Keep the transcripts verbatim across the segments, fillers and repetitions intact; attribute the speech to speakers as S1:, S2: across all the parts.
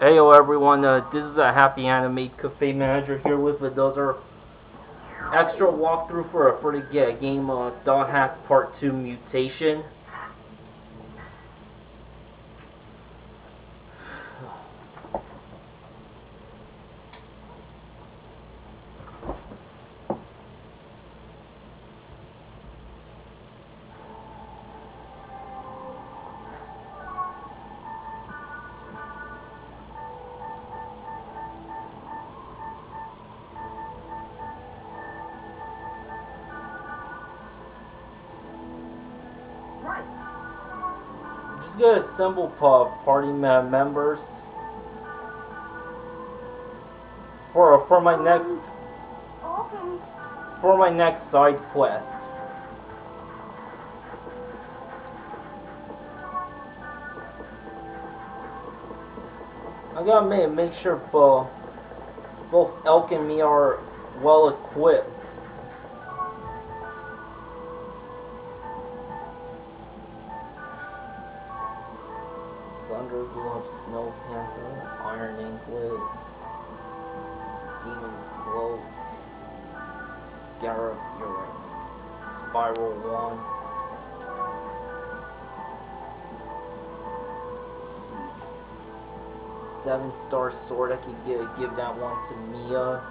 S1: Heyo everyone, uh, this is a Happy Anime Cafe Manager here with another extra walkthrough for, for the yeah, game uh, Dot Hack Part two Mutation. Just gonna assemble uh, party ma members for for my next
S2: Okay.
S1: for my next side quest. I gotta make make sure both both Elk and me are well equipped. Thunder Glove, Snow Panther, Iron Anklet, Demon Cloak, Scarab Earring, Spiral One. Seven Star Sword, I could give, give that one to Mia.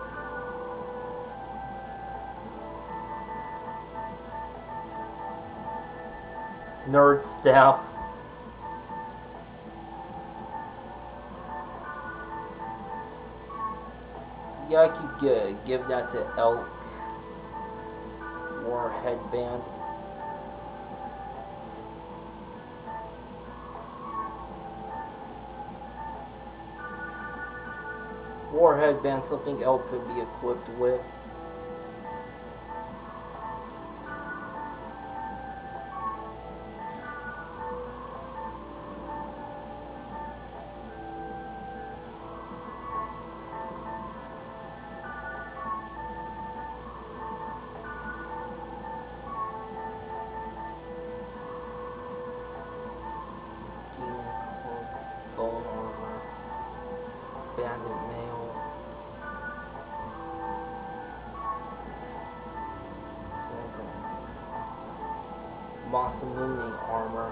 S1: Nerd Staff. Yeah, I could give, give that to Elk. War Headband. War Headband, something Elk could be equipped with. Bone Armor, Bandit Mail, Masamune Armor,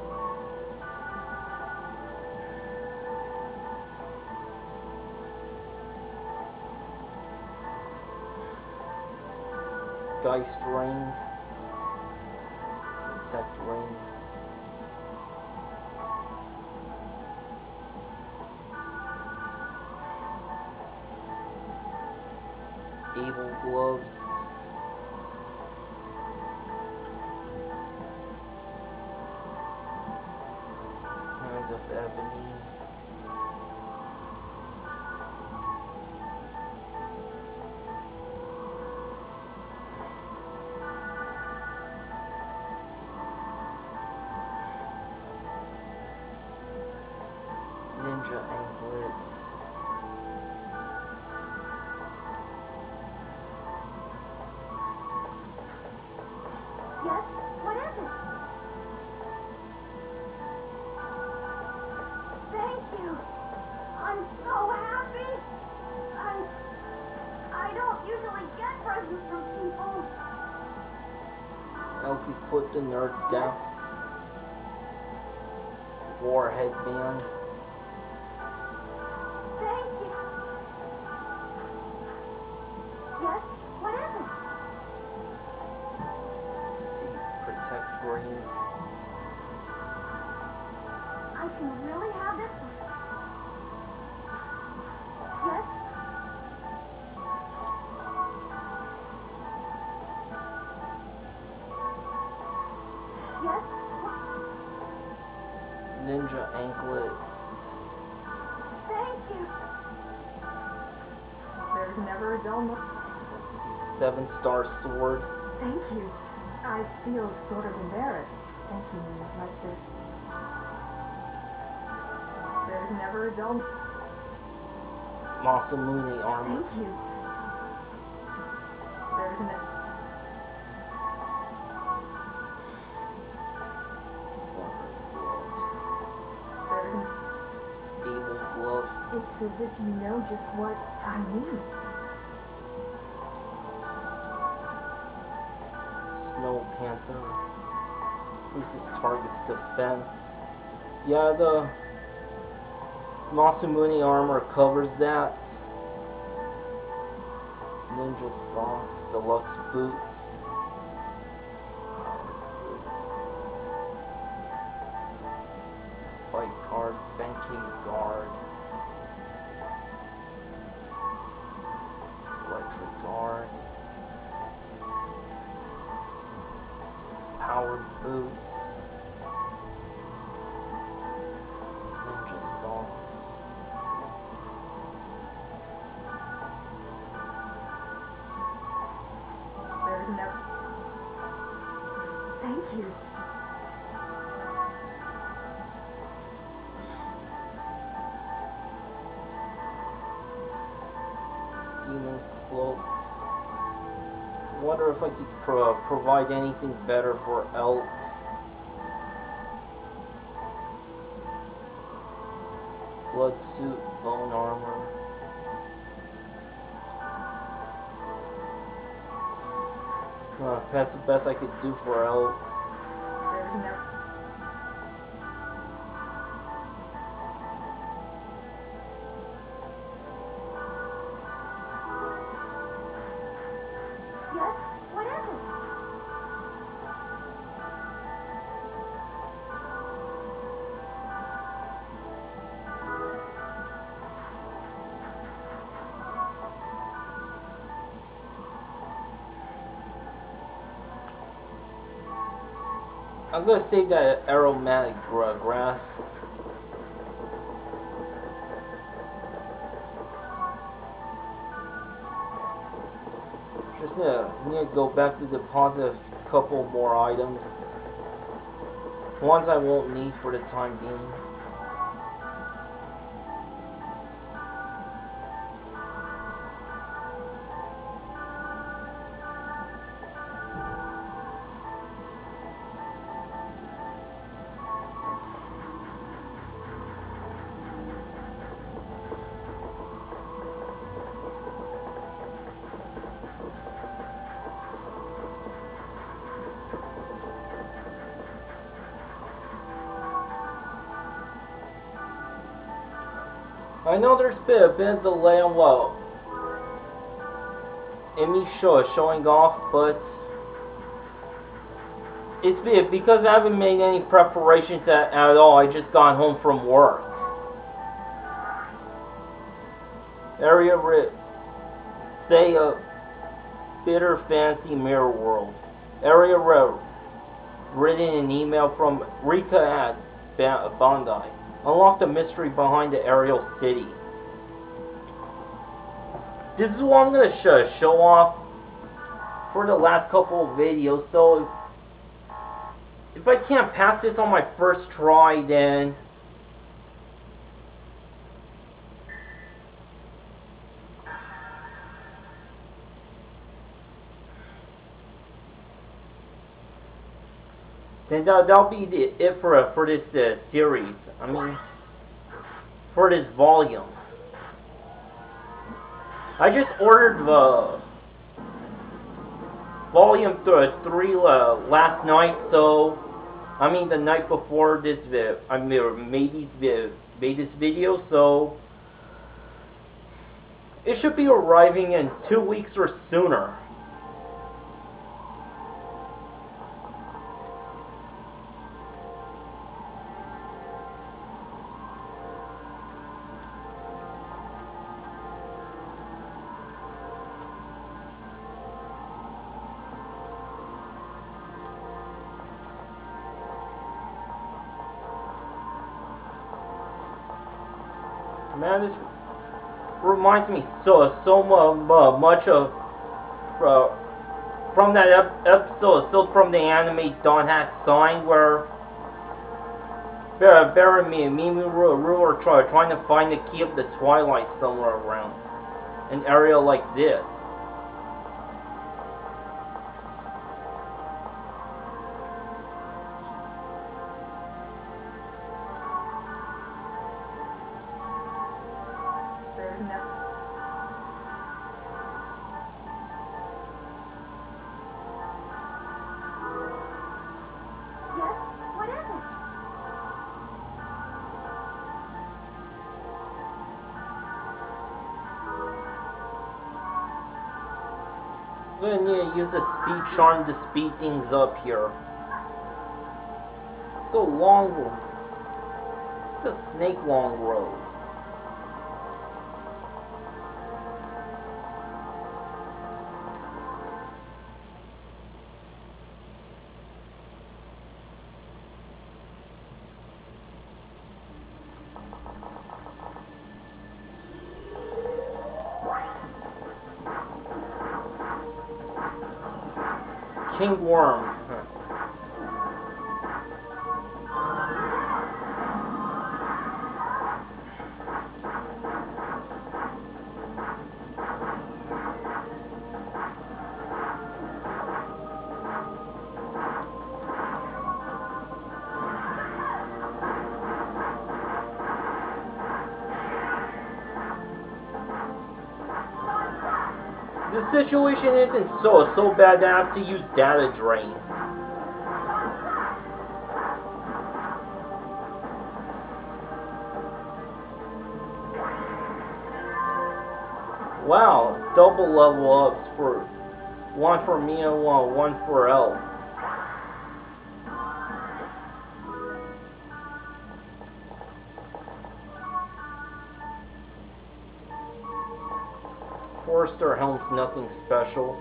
S1: Geist Ring, Protect Ring, Able Gloves, Hands of Ebony, Ninja Anklet,
S2: Yes? What is it? Thank you. I'm so happy. I I don't usually get presents from people.
S1: Elfie put the Nerd Staff, War Headband,
S2: Thank you. Yes? What is it?
S1: Protect Ring,
S2: I can really have this one. Yes? Yes?
S1: Ninja Anklet,
S2: Thank you. There's never a dull moment.
S1: Seven Star Sword,
S2: Thank you. I feel sort of embarrassed thanking you like this. There's never a dull.
S1: Masamune Armor,
S2: Thank you. There's ne-
S1: Able Gloves,
S2: as if you know just what I need.
S1: Snow Panther. Increases target's defense. Yeah, the Masamune armor covers that. Ninja Socks, Deluxe Boots. Fight card, Banking Guard. Electric Guard. Powered Boots. Ninja Socks.
S2: There's no... Thank you.
S1: Demon Cloak. Wonder if I could pro provide anything better for Elk. Blood Suit, Bone Armor. Uh, that's the best I could do for Elk.
S2: There's no... Yes? What is it?
S1: I'm gonna save that aromatic gra grass. Just gonna need to go back to deposit a couple more items. Ones I won't need for the time being. I know there's been a bit of delay on what Emmy show showing off, but it's been because I haven't made any preparations at, at all. I just got home from work. Area Rip. Say a bitter fancy mirror world. Area Rip. Written an email from Rika at ba Bandai. Unlock the mystery behind the aerial city. This is what I'm going to sh show off for the last couple of videos. So if, if I can't pass this on my first try, then then that, that'll be the, it for uh, for this uh, series. I mean, for this volume. I just ordered the volume th three uh, last night, so I mean the night before this video. I mean, made these made this video, so it should be arriving in two weeks or sooner. Man, this reminds me so so much of uh, from that ep episode, still from the anime Dawn Hack Sign, where Barami and Mimi Rue are try, trying to find the key of the Twilight somewhere around an area like this. I'm gonna need to use a speed charm to speed things up here. Let's go long road. It's a snake long road. King Worm. Huh. The situation isn't so so bad that I have to use data drain. Wow, double level ups for one for me and one one for L. Forester Helm's nothing special.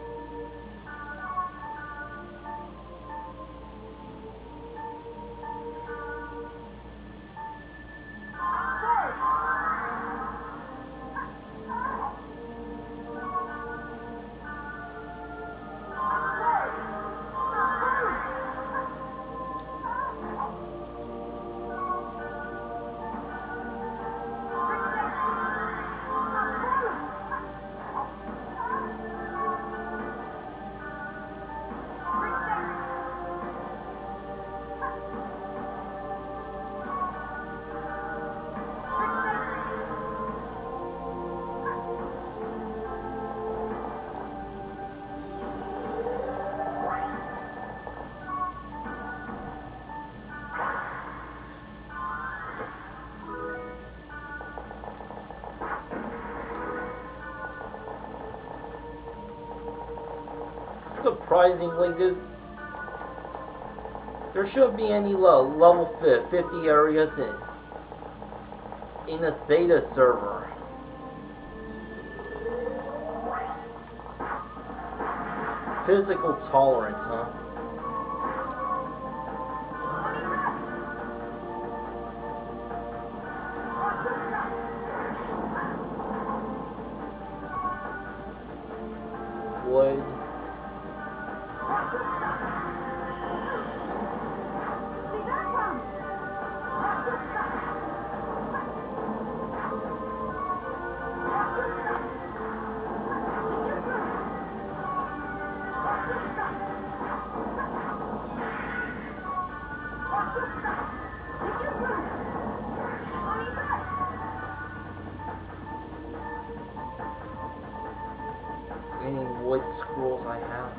S1: Surprisingly, this, there shouldn't be any low, level fifty areas in, in a Theta server. Physical tolerance, huh? Wood. Any wood scrolls I have?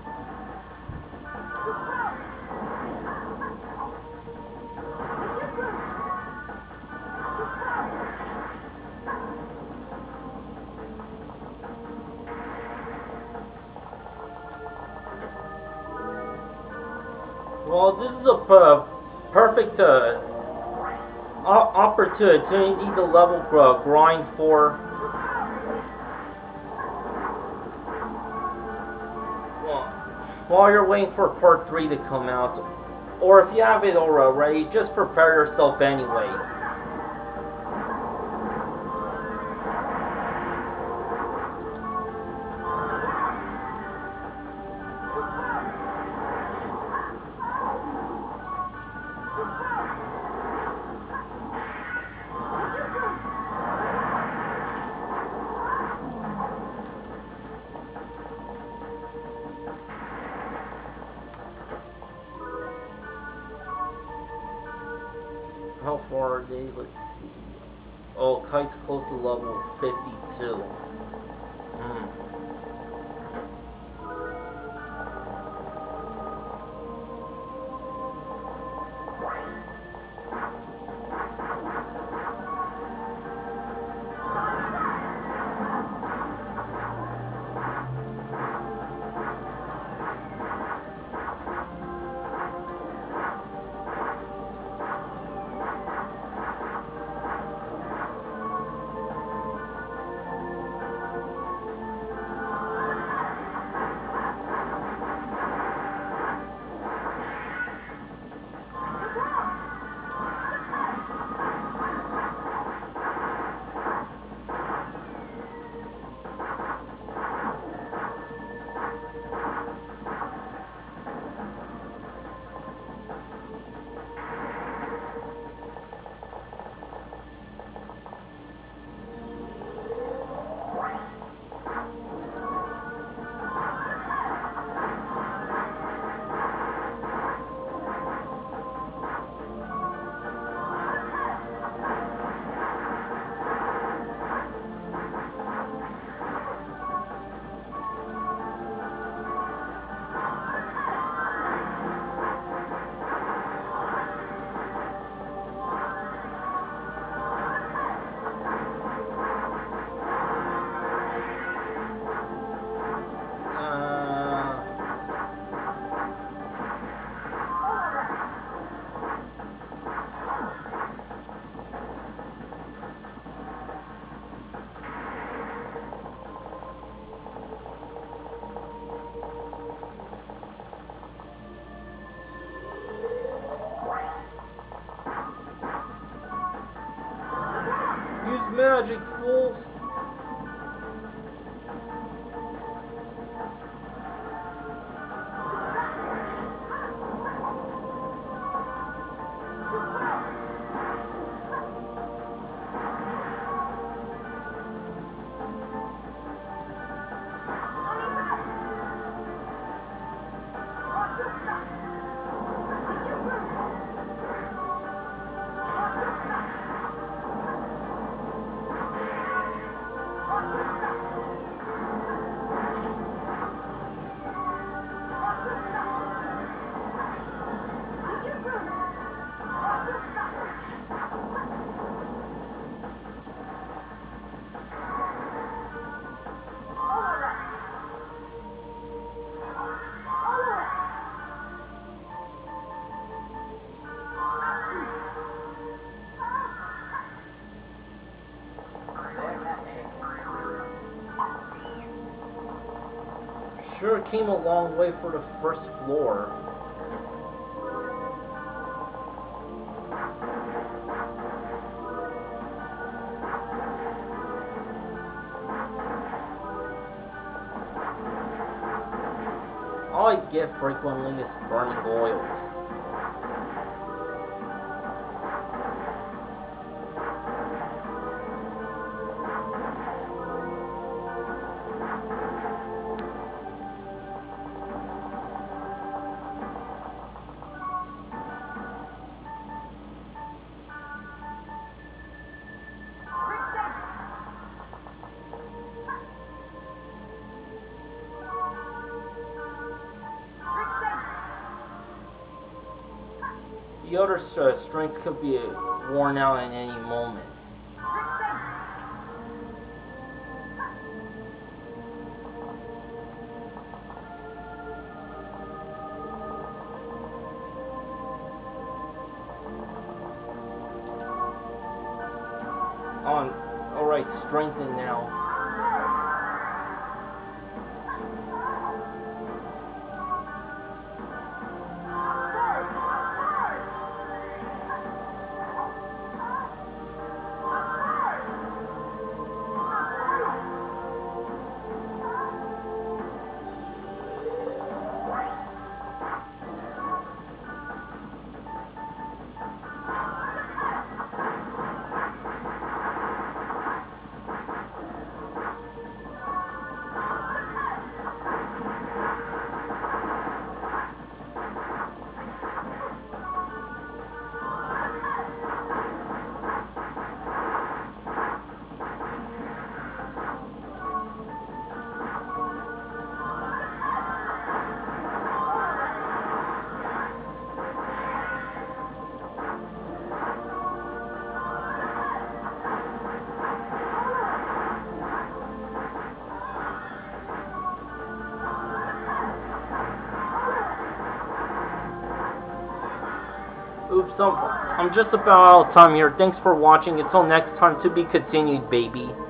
S1: Well, this is a uh, perfect uh, opportunity to level uh, grind for. While you're waiting for part three to come out, or if you have it already, just prepare yourself anyway. How far are they? Let's see. Oh, Kite's close to level fifty-two. Hmm. magic, fools! Sure came a long way for the first floor. All I get frequently is burning oils. The other uh, strength could be worn out at any moment. On, alright, strengthen now. Oops, I'm, I'm just about out of time here. Thanks for watching. Until next time, to be continued, baby.